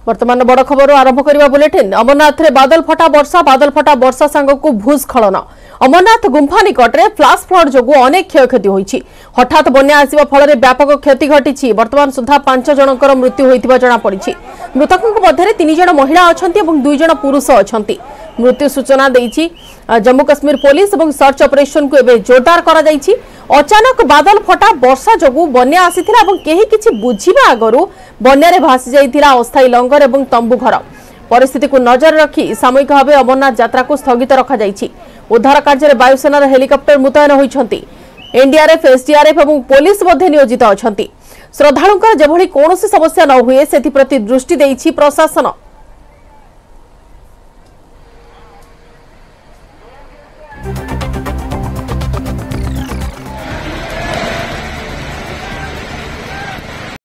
वर्तमान बड़ खबर आरंभ करबा बुलेटिन। अमरनाथ रे बादल फटा वर्षा सांग को भूस्खलन। अमरनाथ गुंफा निकट में फ्लाश फ्लड जो अनेक क्षयक्षति होईछि। हठात बन्या आसिबा फल व्यापक क्षति घटी। वर्तमान सुधा 5 जनकर मृत्यु होइतिबा जणा पड़िछि। मृतकक मध्य 3 जन महिला अछंती और 2 जन पुरुष अछंती। मृत्यु सूचना देइछि जम्मू कश्मीर पुलिस और सर्च ऑपरेशन को एबे जोरदार करा जाइछि। अचानक बादल फटा वर्षा जो बन्या आसीथिला और केही किछि बुझिबा आगरु बन्या रे भासी जाइथिला अस्थायी लंगर और तंबू घर। परिस्थिति को नजर रखी सामयिक भाव अमरनाथ यात्रा को स्थगित रखा जाइछि। उद्धार कार्य वायुसेनार हेलिकप्टर मुतयन होइछंती। एनडीआरएफ एसडीआरएफ और पुलिस मध्य नियोजित अछंती। श्रद्धालुंकर जेभଳି कोनोसी समस्या न हुए सेति प्रति दृष्टि देइछि प्रशासन।